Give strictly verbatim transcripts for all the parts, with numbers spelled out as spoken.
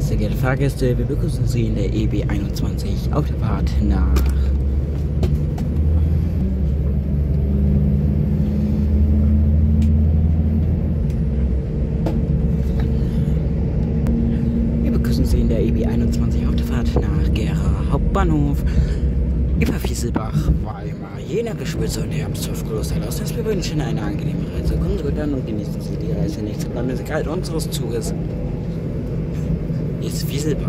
Sehr geehrte Fahrgäste, wir begrüßen Sie in der E B einundzwanzig auf der Fahrt nach Wir begrüßen Sie in der E B einundzwanzig auf der Fahrt nach Gera Hauptbahnhof über Fieselbach, Weimar, Jena, Gespitze und Herbstorf Klosterlausnitz. Wir wünschen eine angenehme Reise. Kommen Sie gut an und genießen Sie die Reise nicht. Beim Musikal unseres Zuges ist Fieselbach.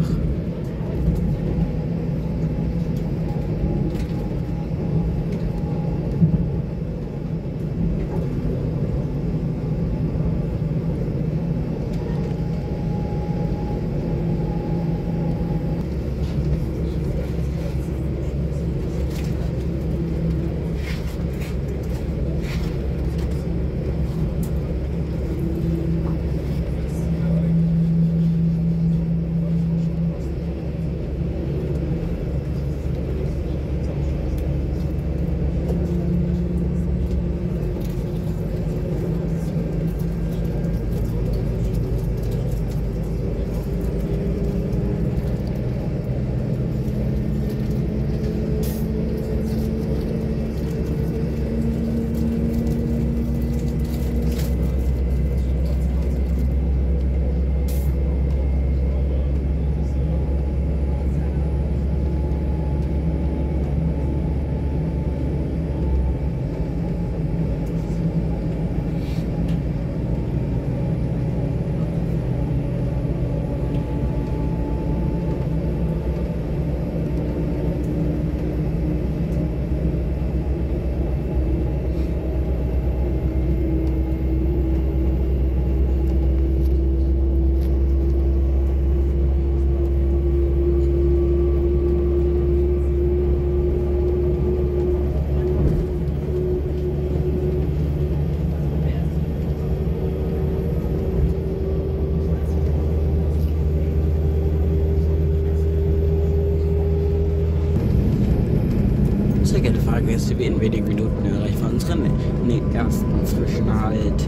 Sehr geehrte Fahrgäste, wir in wenigen Minuten erreichen wir unseren ersten Zwischenhalt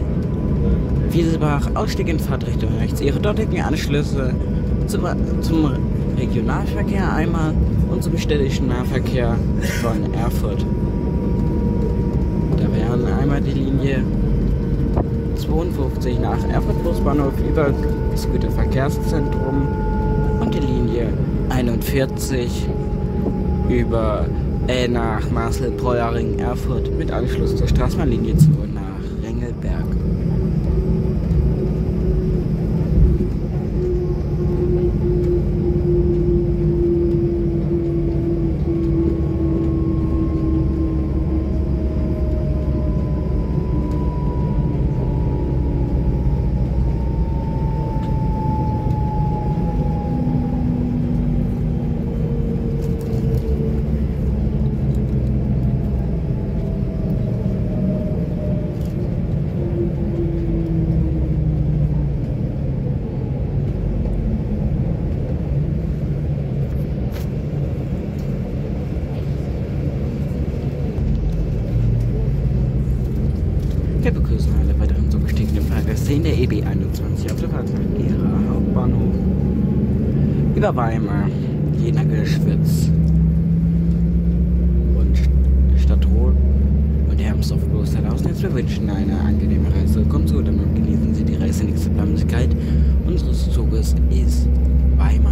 Fieselbach, Ausstieg in Fahrtrichtung rechts, Ihre dortigen Anschlüsse zum, zum Regionalverkehr einmal und zum städtischen Nahverkehr von Erfurt. Da wären einmal die Linie zweiundfünfzig nach Erfurt Busbahnhof über das Güterverkehrszentrum und die Linie einundvierzig über Äh, nach Marseille-Treuering, Erfurt mit Anschluss zur Straßenbahnlinie zwei nach Rengelberg. Wir begrüßen alle weiteren so gestiegenen Fahrgäste in der E B einundzwanzig auf der Fahrt nach Gera Hauptbahnhof über Weimar, Jena, Geschwitz und Stadtroth und Hermsdorf Klosterlausnitz. Wir wünschen eine angenehme Reise. Kommt so, dann genießen Sie die Reise. Nächste Planmäßigkeit unseres Zuges ist Weimar.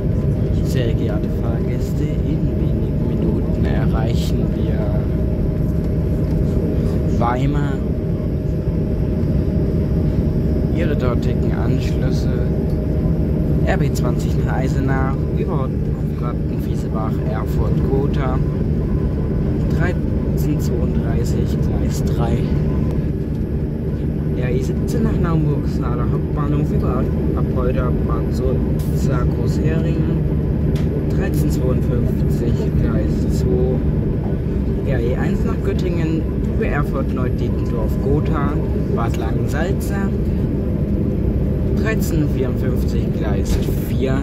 Sehr geehrte Fahrgäste, in wenigen Minuten erreichen wir Weimar. Ihre dortigen Anschlüsse R B zwanzig nach Eisenach, über Hofgarten, Fiesebach, Erfurt, Gotha, dreizehnhundertzweiunddreißig, Gleis drei. R I siebzehn nach Naumburg, Saaler Hauptbahnhof, über Apolda, Bad Sulza, Großheringen, dreizehnhundertzweiundfünfzig, Gleis zwei. R E eins nach Göttingen, über Erfurt, Neudietendorf, Gotha, Bad Langensalza, dreizehnhundertvierundfünfzig, Gleis vier.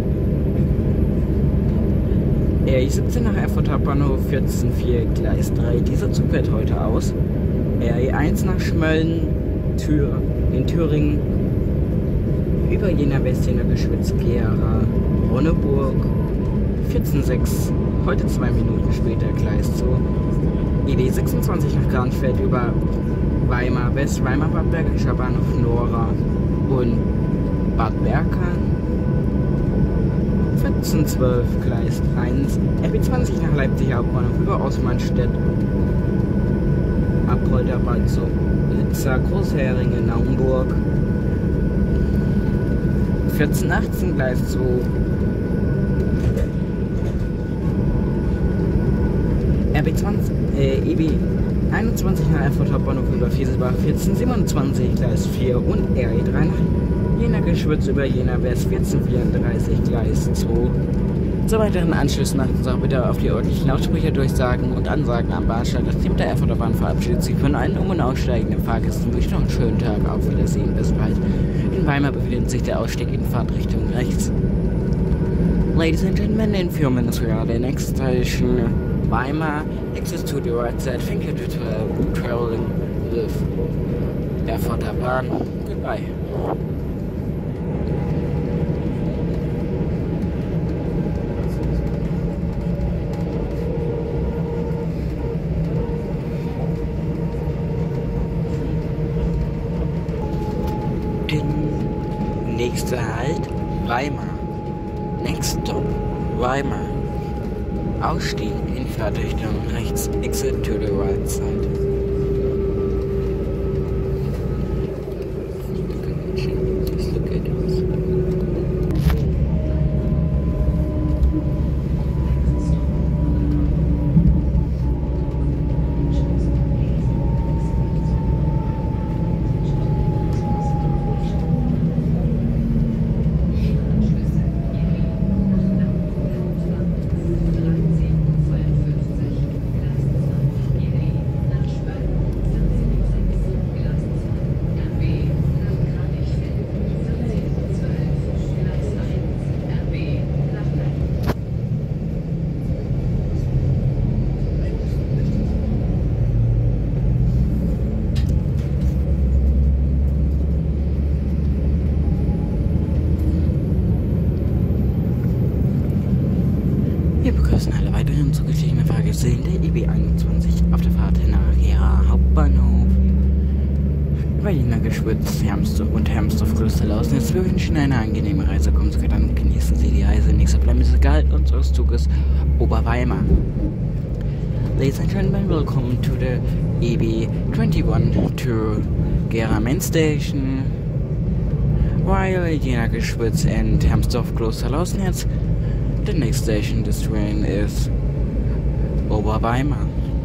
R I siebzehn nach Erfurt Hauptbahnhof, vierzehn Uhr vier, Gleis drei. Dieser Zug fährt heute aus. R E eins nach Schmölln, Tür, in Thüringen, über Jena West, Jena Geschwitz, Gera, Ronneburg, vierzehn Uhr sechs, heute zwei Minuten später, Gleis zwei. E D sechsundzwanzig nach Garnfeld, über Weimar West, Weimar Bad Bergischer Bahnhof, Nora und Bad Berka, vierzehn Uhr zwölf, Gleis eins. R B zwanzig nach Leipzig Hauptbahnhof, über Osmanstedt, Apolda, Bad Sulza, Großheringen, Naumburg, vierzehn Uhr achtzehn, Gleis zwei. R B zwanzig, äh, E B einundzwanzig nach Erfurt Hauptbahnhof, über Fiesebach, vierzehn Uhr siebenundzwanzig, Gleis vier. Und R E drei nach Jena Geschwitz, über Jena West, vierzehn Uhr vierunddreißig, Gleis zwei. Zu weiteren Anschlüssen achten Sie auch bitte auf die örtlichen Lautsprecherdurchsagen und Ansagen am Bahnsteig. Das Team der Erfurter Bahn verabschiedet sich von allen um- und aussteigenden Fahrgästen. Wünsche noch einen schönen Tag. Auf Wiedersehen. Bis bald. In Weimar befindet sich der Ausstieg in Fahrtrichtung rechts. Ladies and gentlemen, in few minutes we are the next station, Weimar. Access to the right side. Thank you to traveling with Erfurter Bahn. Goodbye. Nächster Halt, Weimar. Next stop, Weimar. Ausstieg in Fahrtrichtung rechts. Exit to the right side. Just look at this. Wir begrüßen alle weiteren zugestiegenen Fahrgäste in der E B einundzwanzig auf der Fahrt nach Gera Hauptbahnhof. Über Jena Geschwitz, Hermsdorf und Hermsdorf-Klösterlausnitz. Wir wünschen eine angenehme Reise. Kommen Sie dann und genießen Sie die Reise. Nächster bleiben Sie Gehalt unseres Zuges Oberweimar. Ladies and gentlemen, welcome to the E B twenty-one to Gera Main Station. While Jena Geschwitz and Hermsdorf-Klösterlausnitz, the next station this train is Oberweimar.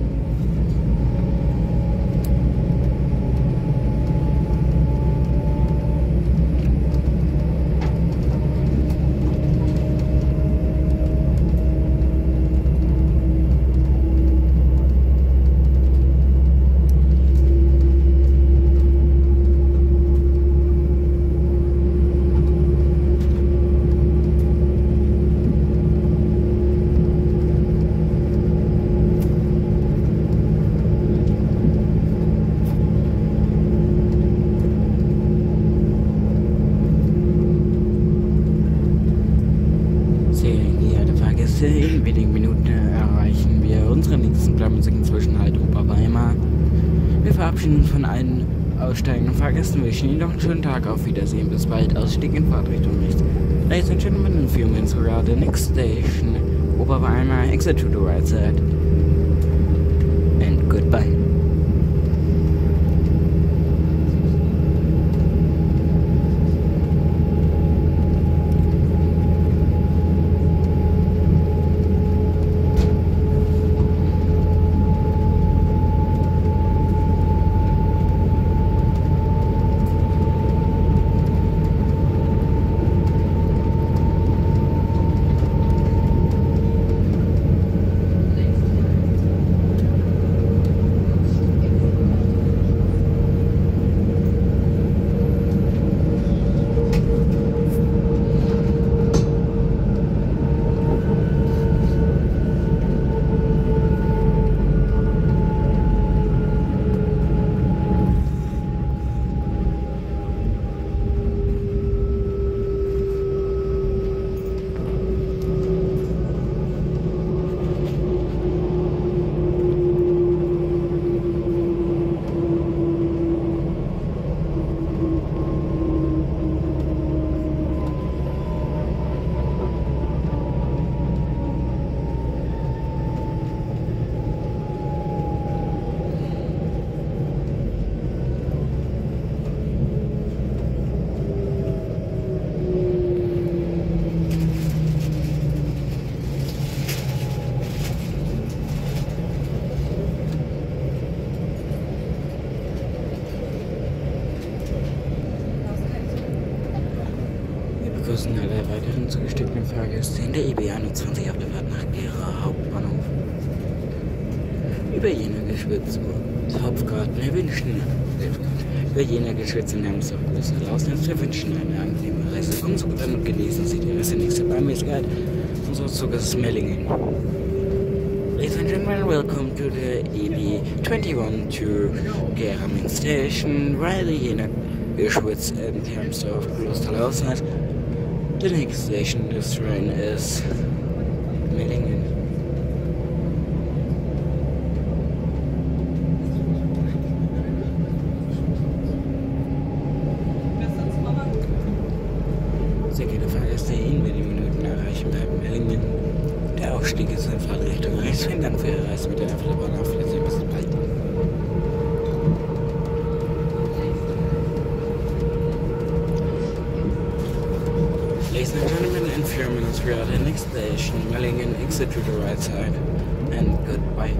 In wenigen Minuten erreichen wir unseren nächsten planmäßigen Zwischenhalt Oberweimar. Wir verabschieden uns von allen aussteigenden Fahrgästen, wünschen Ihnen noch einen schönen Tag. Auf Wiedersehen, bis bald. Ausstieg in Fahrtrichtung rechts. Ladies and gentlemen, in few minutes we are the next station, Oberweimar, exit to the right side. And goodbye. weiteren zugestiegenen Fahrgäste in der I B einundzwanzig auf der Fahrt nach Gera Hauptbahnhof. Über Jena Geschwitz, Hopfgarten, wir wünschen über Jena Geschwitz in Hemsdorf, Brüssel, Lausnitz, wir wünschen eine angenehme Reise. Kommen Sie gut an und genießen Sie die Reise. Nächste Beimäßigkeit unseres Zuges ist Mellingen. Ladies and gentlemen, welcome to the E B twenty-one to Gera main station, while Jena Geschwitz and Hemsdorf, Brüssel, Lausnitz. The next station this train is Mellingen. Sehr geehrte Fahrgäste, in wenigen Minuten erreichen wir Mellingen. Der Aufstieg ist in Fahrtrichtung rechts. Vielen Dank für Ihre Reise mit der Afterbahn. Auf Wiedersehen, bis bald. Ladies and gentlemen, in few minutes we are at the next station, Mellingen, exit to the right side, and goodbye.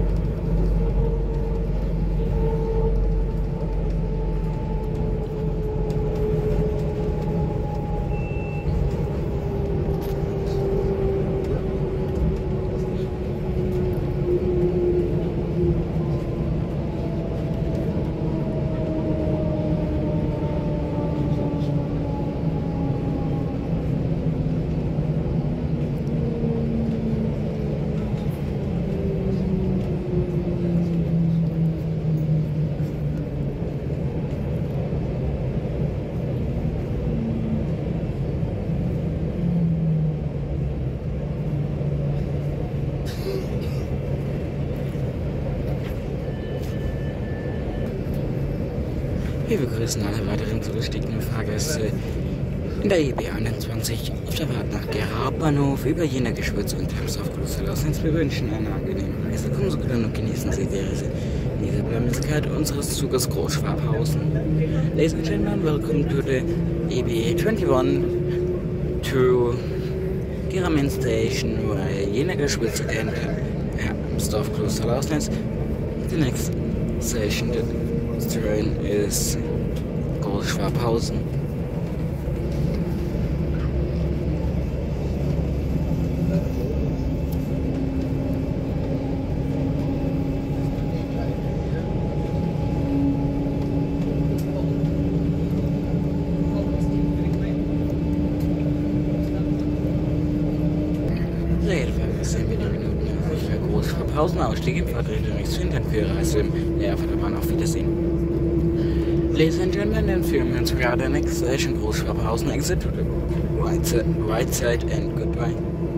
Wir begrüßen alle weiteren zugestiegenen Fahrgäste in der I B einundzwanzig auf der Fahrt nach Gera Hauptbahnhof über Jena Geschwitz und Hemsdorf Brüssel aus. Wir wünschen eine angenehme Reise. Kommen Sie gut an und genießen Sie die Reise in dieser Bleibendigkeit unseres Zuges Großschwabhausen. Ladies and gentlemen, welcome to the E B twenty-one to Gera main station where Jena Geschwitz and Hemsdorf Brüssel aus. The next station the train is Großschwabhausen. Großschwabhausen, Ausstieg im Fahrtrichtung rechts. Vielen Dank für Ihre Reise in der Afterbahn. Auf Wiedersehen. Ladies and gentlemen, in few minutes we are at the next station, Großschwabhausen, exit to the right, si right side and goodbye.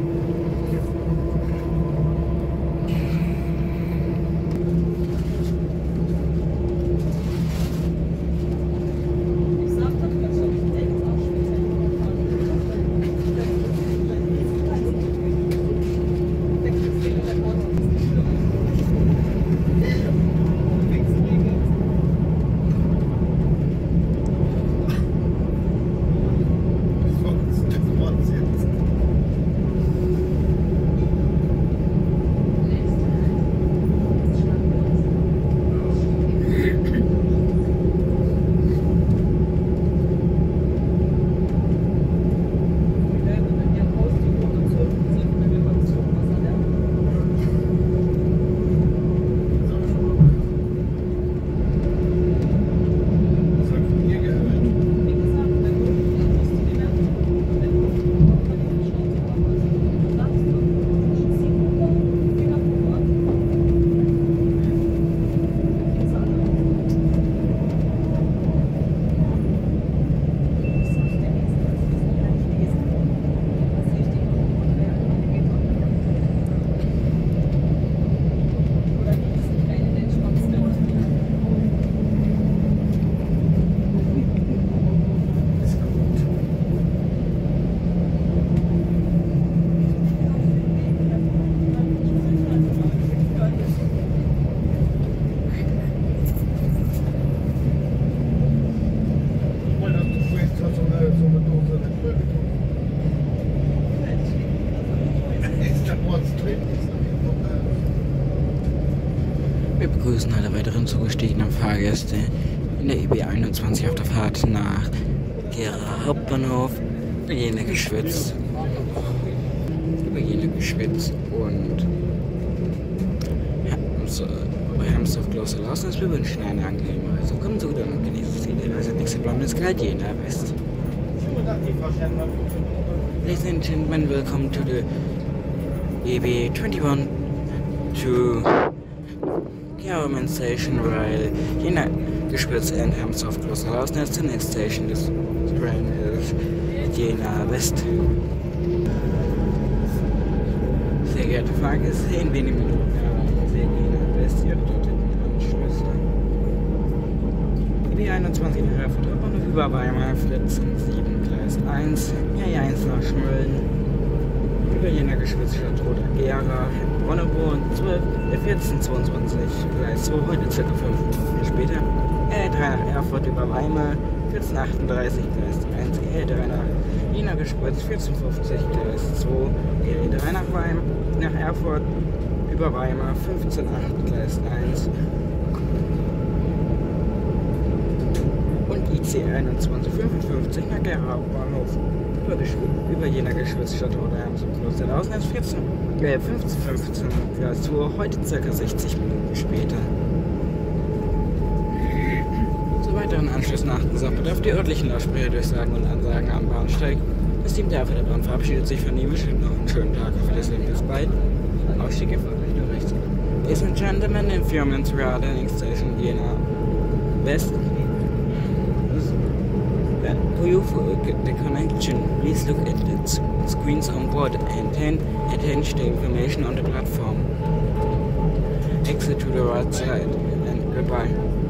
Wir begrüßen alle weiteren zugestiegenen Fahrgäste in der I B einundzwanzig auf der Fahrt nach Gera Hauptbahnhof, Jena Geschwitz Jena-Geschwitz und Hermsdorf Kloster Lausnitz. Wir wünschen eine angenehme Reise. Kommen Sie gut an und genießen Sie die Reise. Nächste Plan ist gleich Jena West. Ladies and gentlemen, welcome to the E B twenty-one to Government Station Rail Jena Geschwitz and Hermsdorf Kloster Lausnitz. The next station this train is Jena West. Sehr geehrte Fahrgäste, in wenigen Minuten erreichen Sie Jena West, Ihre dortigen Anschlüsse. E B einundzwanzig nach Erfurt und über Weimar, Fritzen sieben, Gleis eins, R eins nach Schmölln, über Jena Geschwitz, Stadtroder Gera, Ronneburg zwölf, vierzehn zweiundzwanzig, Gleis zwei, heute ca. fünf Minuten später, R drei nach Erfurt über Weimar, vierzehn achtunddreißig, Gleis eins, R drei nach Jena Geschwitz, vierzehn fünfzig, Gleis zwei, R drei nach Weimar, nach Erfurt, über Weimar, fünfzehn acht, Gleis eins und I C einundzwanzig fünfundfünfzig nach Gera Hauptbahnhof, über, über Jena Geschwitz, Stadtroder Hermsdorf Kloster Lausnitz, vierzehn, äh, fünfzehn fünfzehn, Gleis zwei, heute ca. sechzig Minuten später. Weiteren Anschlüssen achten Sie auch bitte auf die örtlichen Lautsprecherdurchsagen und Ansagen am Bahnsteig. Das Team der A F der Bahn verabschiedet sich von Ihnen. Wünscht noch einen schönen Tag. Auf Wiedersehen bis bald. Ausstieg in Fahrtrichtung rechts. Ladies and gentlemen, in few minutes we are at the next station Jena West. For you for the connection, please look at the screens on board and attach the information on the platform. Exit to the right side and goodbye.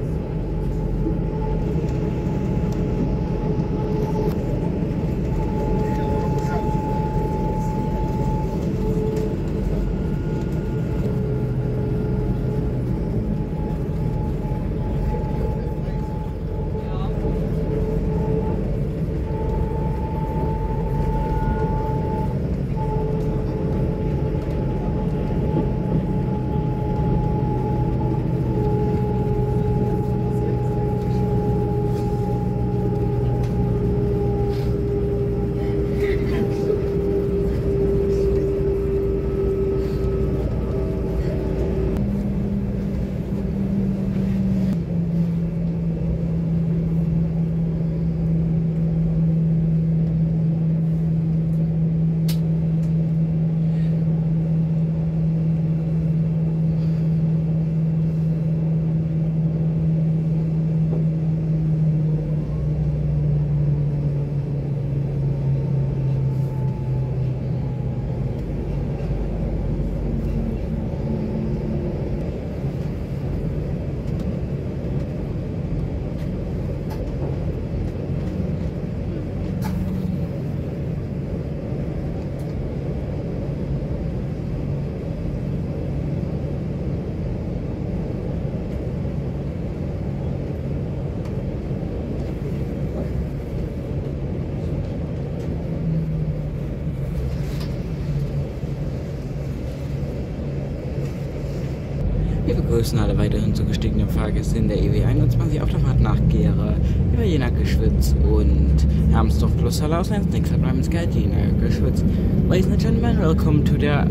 Wir begrüßen alle weiteren zugestiegenen Fahrgäste in der E W einundzwanzig auf der Fahrt nach Gera, über Jena Geschwitz und Hermsdorf Kloster Lausnitz. Nächster Plan ist gleich Jena Geschwitz. Ladies and gentlemen, welcome to the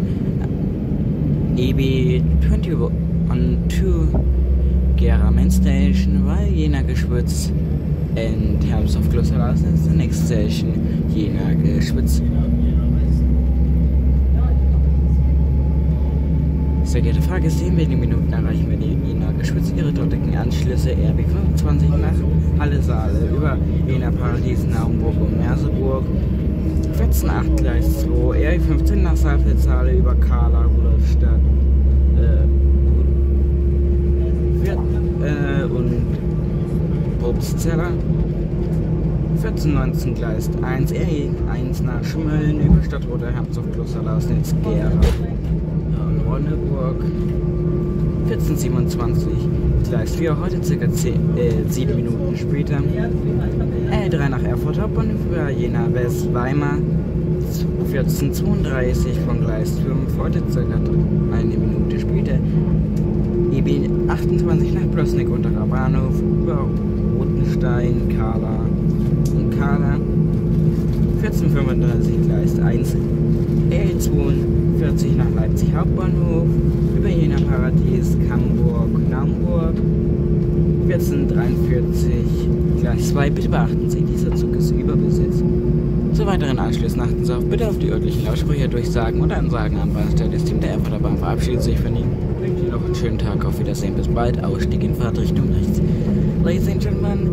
E B twenty-one to Gera main station, while Jena Geschwitz and Hermsdorf Kloster Lausnitz. The next station, Jena Geschwitz. Sehr geehrte Fahrgäste, in wenigen Minuten erreichen wir die Jena Geschwitz. Ihre dortigen Anschlüsse R B fünfundzwanzig nach Halle Saale, über Jena Paradies, Naumburg und Merseburg, vierzehn acht Gleis zwei, R fünfzehn nach Saalfeld-Saale, über Kahla, Rudolfstadt äh, äh, und Probstzeller, vierzehn neunzehn Gleis eins, R eins nach Schmölln, über Stadtroder Hermsdorf Kloster Lausnitz, Gera. Ronneburg, vierzehn siebenundzwanzig, Gleis vier, heute ca. sieben Minuten später, R drei nach Erfurt Hauptbahnhof, über Jena West, Weimar, vierzehn zweiunddreißig von Gleis fünf, heute ca. eine Minute später, E B achtundzwanzig nach Plosnik unterer Bahnhof, über Rotenstein, Kahla und Kahla, vierzehn fünfunddreißig Gleis eins, D L zweiundvierzig nach Leipzig Hauptbahnhof, über Jena Paradies, Hamburg, Naumburg, vierzehn dreiundvierzig, Gleis zwei. Bitte beachten Sie, dieser Zug ist überbesetzt. Zu weiteren Anschlüssen achten Sie auf bitte auf die örtlichen Lautsprecher durchsagen und Ansagen anpassen. Das Team der Erfurter Bahn verabschiedet sich von Ihnen. Ich wünsche Ihnen noch einen schönen Tag. Auf Wiedersehen. Bis bald. Ausstieg in Fahrtrichtung rechts. Ladies and gentlemen,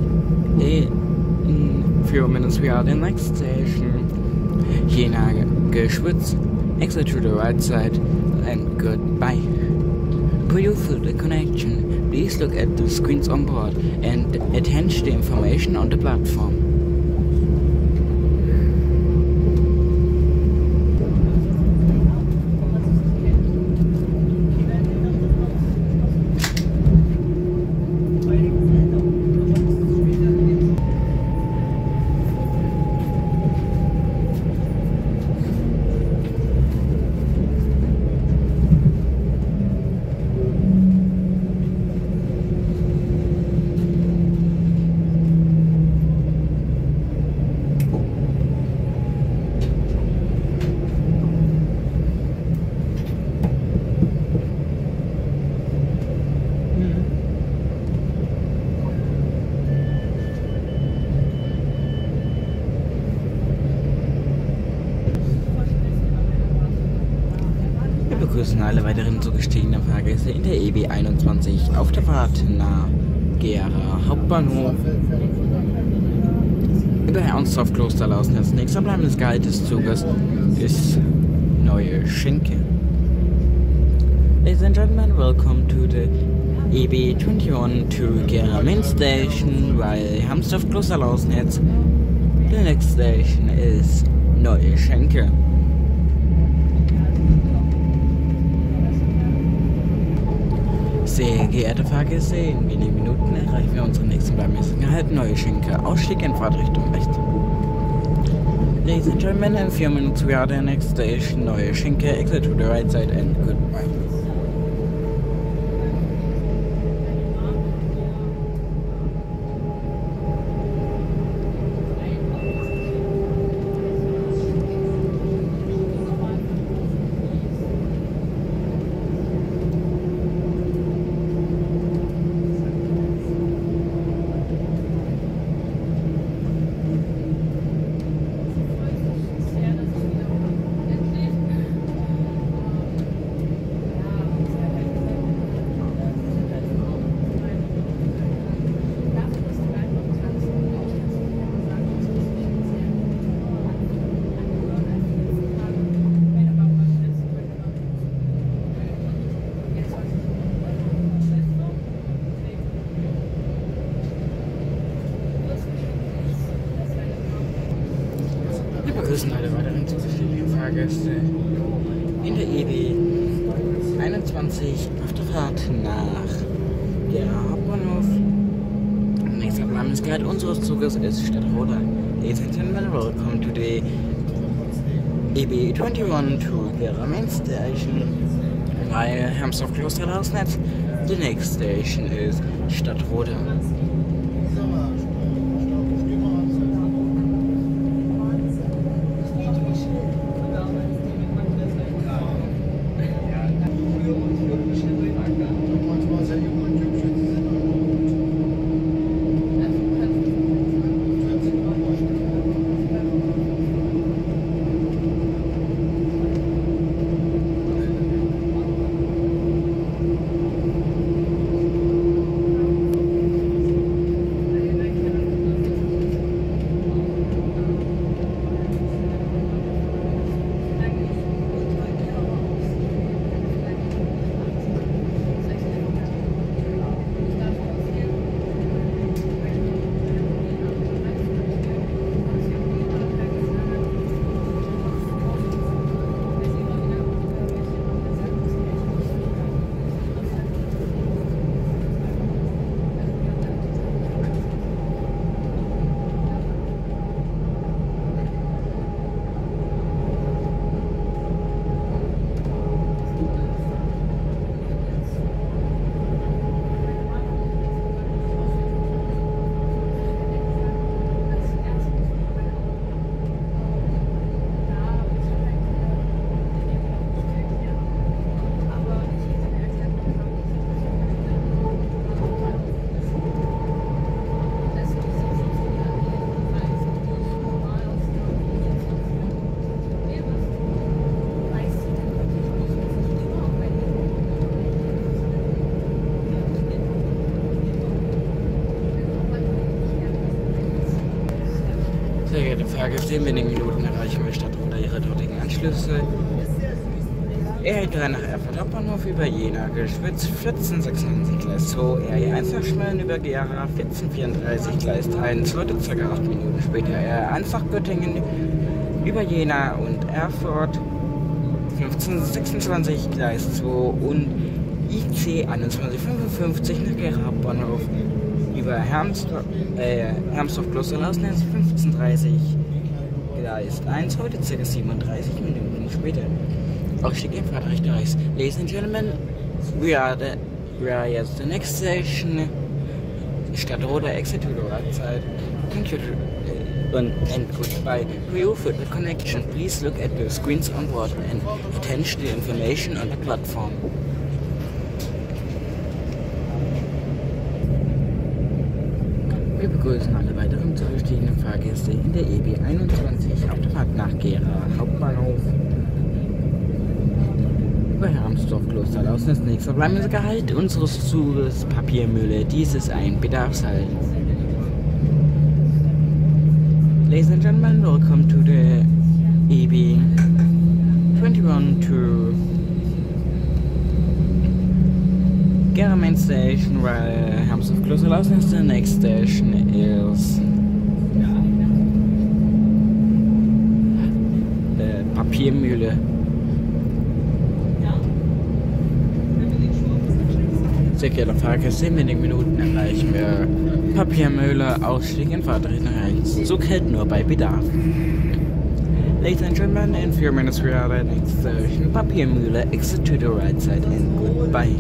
in few minutes we are at the next station. Jena Geschwitz. Exit to the right side and goodbye. Prior to the connection, please look at the screens on board and attend to the information on the platform. Wir begrüßen alle weiteren zugestiegenen Fahrgäste in der E B einundzwanzig auf der Fahrt nach Gera Hauptbahnhof. Über Ernsthof Klosterlausnitz. Nächster bleibendes Gehalt des Zuges ist Neue Schenke. Ladies and gentlemen, welcome to the E B twenty-one to Gera main station via Hamstorf Klosterlausnitz. The next station is Neue Schenke. Sehr geehrte Fahrgäste, in wenigen Minuten erreichen wir unseren nächsten beimäßigen Halt Neue Schenke. Ausstieg in Fahrtrichtung rechts. Ladies and gentlemen, in few minutes we are at the next station, Neue Schenke. Exit to the right side and goodbye. Wir begrüßen alle weiteren zugestiegenen Fahrgäste in der E B einundzwanzig auf der Fahrt nach Gera Hauptbahnhof. Nächster Planungsguide unseres Zuges ist Stadtroda. Ladies and gentlemen, welcome to the E B twenty-one to Gera main station via Hamstorf Klosterlausnitz. The next station is Stadtroda. geehrte Fahrgäste, in wenigen Minuten erreichen wir Stadtroda Ihre dortigen Anschlüsse. R E drei nach Erfurt Hauptbahnhof über Jena, Geschwitz vierzehn sechsundneunzig Gleis zwei, R E eins nach Schmölln über Gera vierzehn vierunddreißig Gleis eins, heute ca. acht Minuten später R E eins nach Göttingen über Jena und Erfurt fünfzehn sechsundzwanzig Gleis zwei und I C einundzwanzig fünfundfünfzig nach Gera Hauptbahnhof über Hermsdorf, äh, Hermsdorf-Kloster-Lausnitz fünfzehn dreißig Gleis eins, heute ca. siebenunddreißig Minuten später. Ausstieg in Frankreich Reichs. Ladies and gentlemen, we are the we are at the next station. Stadtroda, exit to the right side. Thank you uh, and, and goodbye. For you for the connection, please look at the screens on board and attention the information on the platform. Wir begrüßen alle weiteren zurückstehenden Fahrgäste in der E B einundzwanzig auf der Fahrt nach Gera Hauptbahnhof. Über Hermsdorf Kloster Lausnitz. Nächster Gehalt unseres Zuges Papiermühle. Dies ist ein Bedarfshalt. Ladies and gentlemen, welcome to the E B twenty-one to Gera main station, while Hermsdorf Kloster Lausnitz. The next station is the Papiermühle. Sehr geehrte Fahrgäste, in wenigen Minuten erreichen wir Papiermühle, Ausstieg in Fahrtrichtung rechts. Zug hält nur bei Bedarf. Ladies and gentlemen, in few minutes we are at the next station, Papiermühle, exit to the right side and goodbye.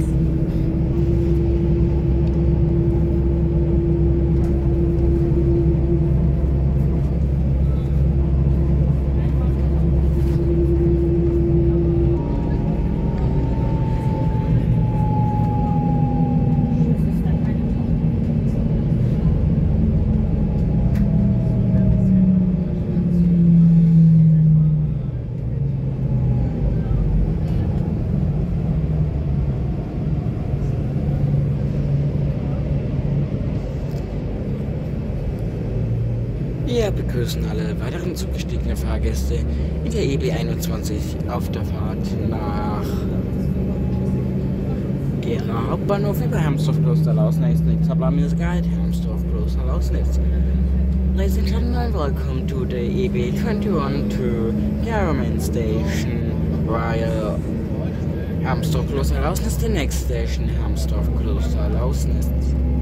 Wir begrüßen alle weiteren zugestiegenen Fahrgäste in der E B einundzwanzig auf der Fahrt nach Gera Hauptbahnhof über Hermsdorf Kloster Lausnitz. Nächster Gehalt Hermsdorf Kloster Lausnitz. Ladies and gentlemen, welcome to the E B twenty-one to Gera main station, while Hermsdorf Kloster Lausnitz. The next station Hermsdorf Kloster Lausnitz.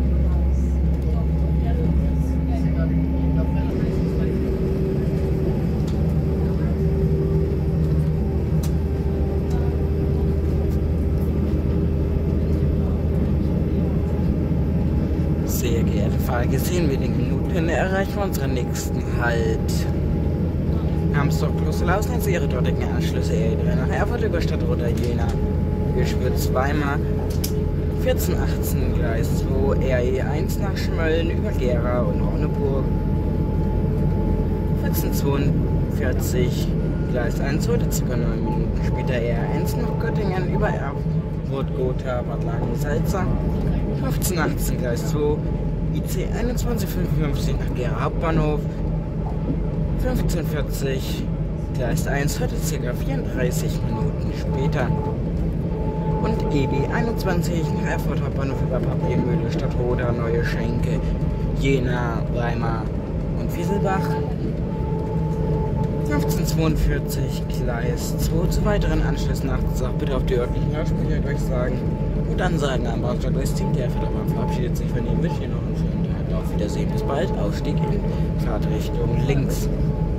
Sehr geehrte Fahrgäste, in wenigen Minuten erreichen wir unseren nächsten Halt. Hermsdorf Kloster Lausnitz, Ihre dortigen Anschlüsse R E drei nach Erfurt über Stadtroda Jena, Geschwitz Weimar, vierzehn achtzehn Gleis zwei, R E eins nach Schmölln über Gera und Horneburg, vierzehn zweiundvierzig Gleis eins, heute ca. neun Minuten später R E eins nach Göttingen über Erfurt, Gotha, Bad Langensalza, fünfzehn achtzehn Gleis zwei, I C einundzwanzig fünfundfünfzig nach Gera Hauptbahnhof, fünfzehn vierzig Gleis eins, heute ca. vierunddreißig Minuten später. Und E B einundzwanzig nach Erfurt Hauptbahnhof über Papiermühle, Stadtroda, Neue Schenke, Jena, Weimar und Wieselbach. fünfzehn zweiundvierzig Gleis zwei zu weiteren Anschlüssen achten Sie auch bitte auf die örtlichen Lautsprecher durchsagen und Ansagen am Bahnsteig durchs Team der Erfurt verabschiedet sich von Ihnen. Wünsche Ihnen noch einen schönen Tag. Auf Wiedersehen, bis bald. Ausstieg in Fahrtrichtung links.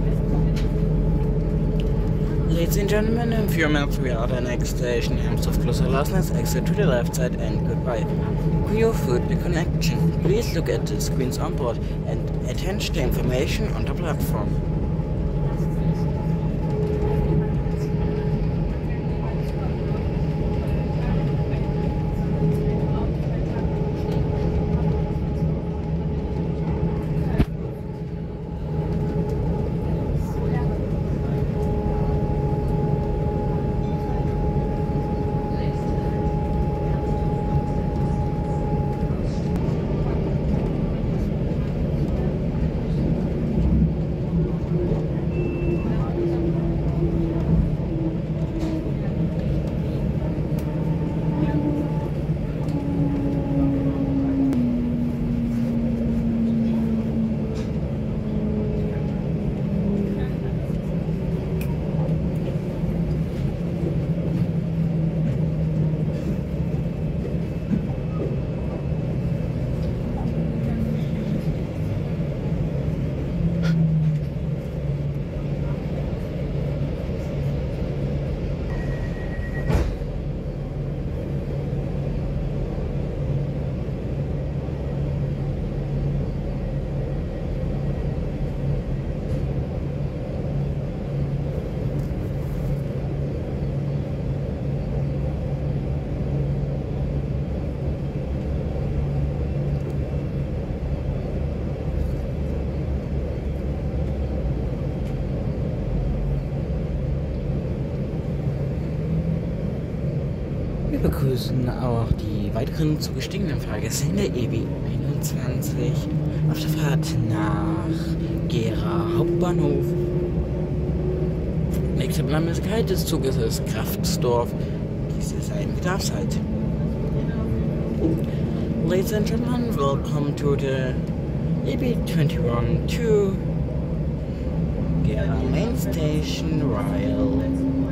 Ladies and gentlemen, in few minutes we are at the next station, Hermsdorf Kloster Lausnitz, exit to the left side and goodbye. For your food the connection, please look at the screens on board and attend to the information on the platform. begrüßen auch die weiteren zugestiegenen Fahrgäste in der E B einundzwanzig auf der Fahrt nach Gera Hauptbahnhof. Nächste Planmäßigkeit des Zuges ist Kraftsdorf. Dies ist ein Bedarfshalt. Ladies and gentlemen, welcome to the E B twenty-one to Gera Main Station Rail.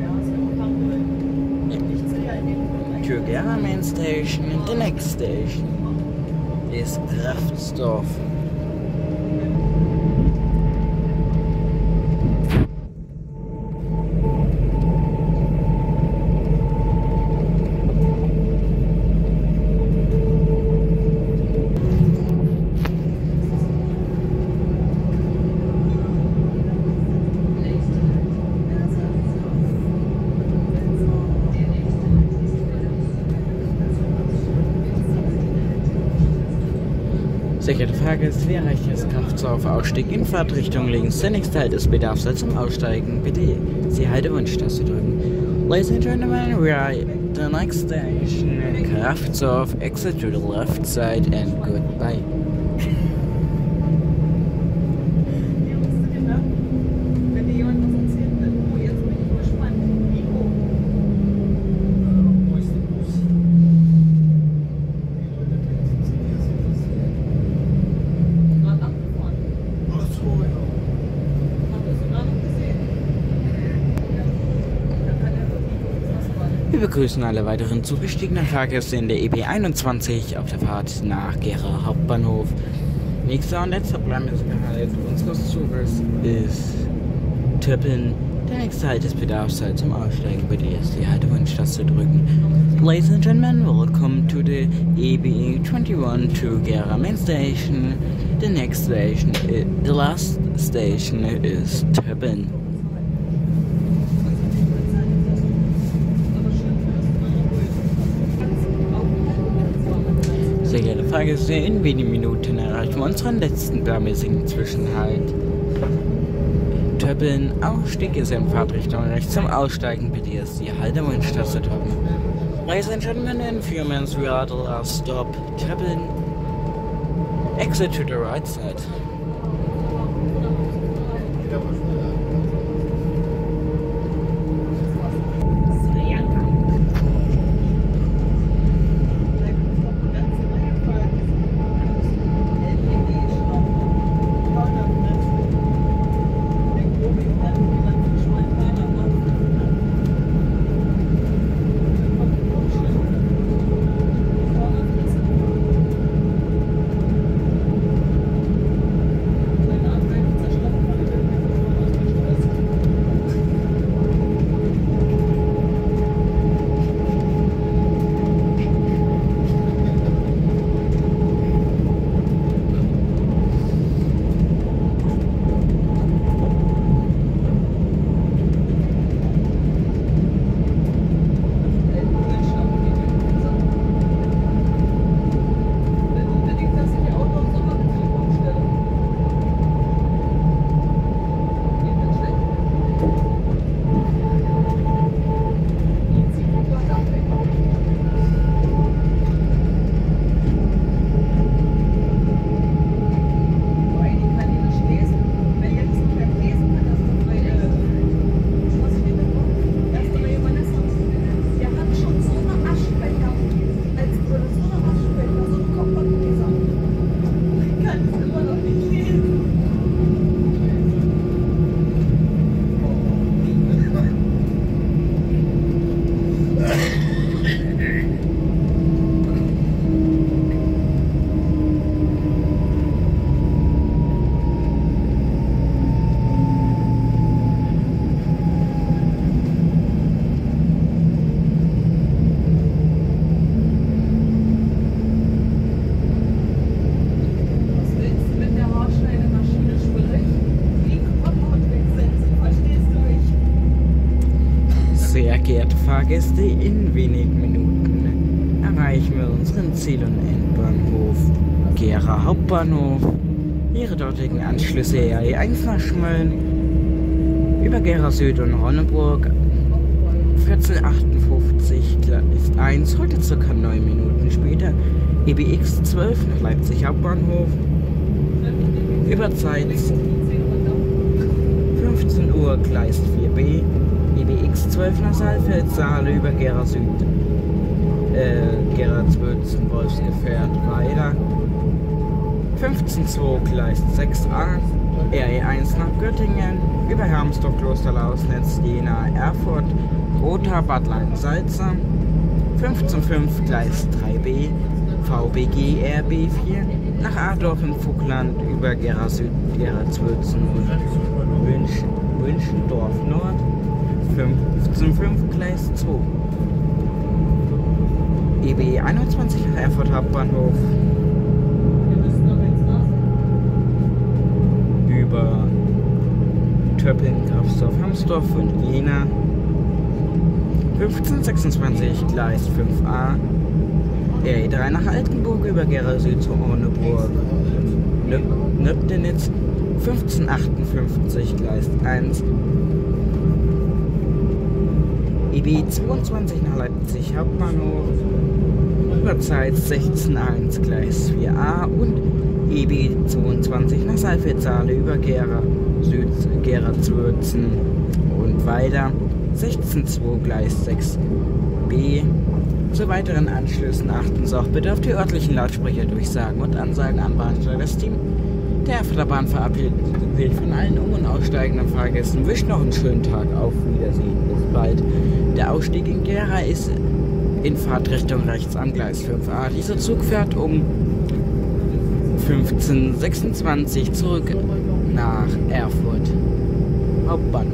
To Gera Main Station, and the next station is Kraftsdorf. Sehr geehrte Fahrgäste, wir erreichen jetzt Kraftsdorf, Ausstieg in Fahrtrichtung links. Der nächste Halt ist Bedarfshalt zum Aussteigen. Bitte die Haltewunsch-Taste drücken. Ladies and gentlemen, we are at the next station, Kraftsdorf. Exit to the left side and goodbye. Wir begrüßen alle weiteren zugestiegenen Fahrgäste in der E B einundzwanzig auf der Fahrt nach Gera Hauptbahnhof. Nächster und letzter Planmäßigkeit unseres Zuges ist Töppeln. Der nächste Halt ist Bedarfshalt zum Aussteigen. Bitte erst die Haltewunsch-Taste drücken. Ladies and gentlemen, welcome to the E B twenty-one to Gera Main Station. The next station, is, the last station is Töppeln. Sehr geehrte Fahrgäste, in wenigen Minuten erreichen wir unseren letzten planmäßigen Zwischenhalt. Töppeln, Ausstieg ist in Fahrtrichtung rechts zum Aussteigen. Bitte erst die Haltewunsch-Taste drücken. Ladies and gentlemen, in few minutes we are at the last stop. Töppeln, exit to the right side. Fahrgäste, in wenigen Minuten erreichen wir unseren Ziel- und Endbahnhof Gera Hauptbahnhof. Ihre dortigen Anschlüsse R E eins nach Schmölln, über Gera Süd und Ronneburg, vierzehn achtundfünfzig ist eins, heute circa neun Minuten später. E B X zwölf nach Leipzig Hauptbahnhof. Überzeit fünfzehn Uhr Gleis vier B. E B X zwölf nach Saalfeld, Saale über Gera Süd. Äh, Gera Zwölfzen, Wolfsgefährt weiter. fünfzehn Uhr zwei Gleis sechs A. R E eins nach Göttingen. Über Hermsdorf, Kloster Lausnitz, Jena, Erfurt, Rotha, Bad Langensalza. fünfzehn Uhr fünf Gleis drei B. V B G R B vier nach Adorf im Vogtland über Gera Süd, Gera Zwölfzen und München, Münchendorf Nord. fünfzehn Uhr fünf Gleis zwei. E B einundzwanzig nach Erfurt Hauptbahnhof. Über Töppeln, Grafsdorf, Hamsdorf und Jena. fünfzehn Uhr sechsundzwanzig Gleis fünf A. R E drei nach Altenburg über Gera Süd zu Orneburg. Nöbdenitz. fünfzehn Uhr achtundfünfzig Gleis eins. E B zweiundzwanzig nach Leipzig Hauptbahnhof. Überzeit sechzehn Uhr eins Gleis vier A und E B zweiundzwanzig nach Saalfeld-Saale über Gera Süd, Gera Zwölfzen und weiter. sechzehn Uhr zwei Gleis sechs B. Zu weiteren Anschlüssen achten Sie auch bitte auf die örtlichen Lautsprecherdurchsagen und Ansagen am Bahnsteig. Das Team der Erfurter Bahn verabschiedet von allen um- und aussteigenden Fahrgästen. Wünscht noch einen schönen Tag. Auf Wiedersehen. Bis bald. Der Ausstieg in Gera ist in Fahrtrichtung rechts am Gleis fünf A. Dieser Zug fährt um fünfzehn Uhr sechsundzwanzig zurück nach Erfurt Hauptbahnhof.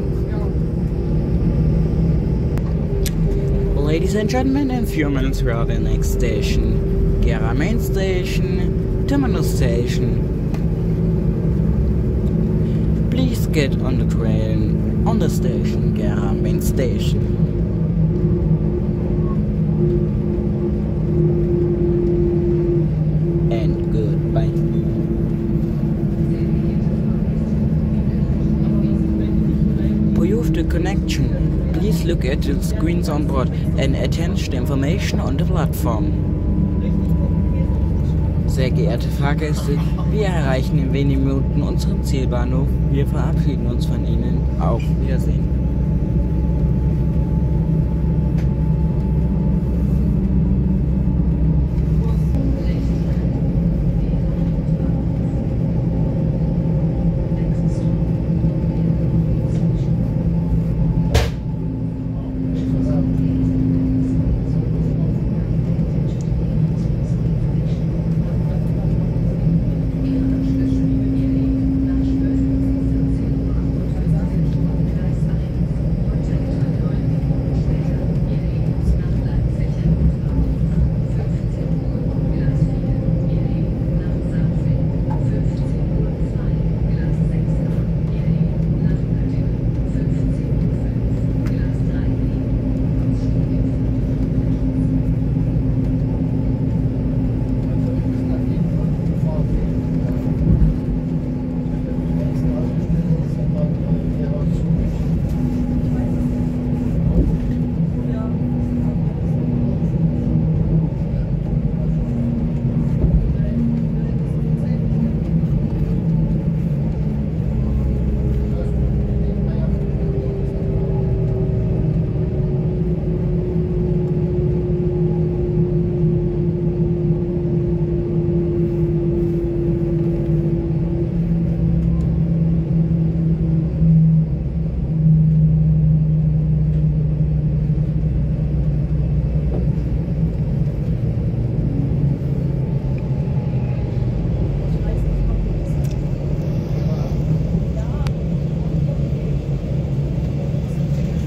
Ladies and gentlemen, in a few minutes we are at the next station, Gera Main Station, Terminus Station. Please get on the train on the station, Gera Main Station. And goodbye. For you have the connection. Please look at the screens on board and attend the information on the platform. Sehr geehrte Fahrgäste, wir erreichen in wenigen Minuten unseren Zielbahnhof. Wir verabschieden uns von Ihnen. Auf Wiedersehen.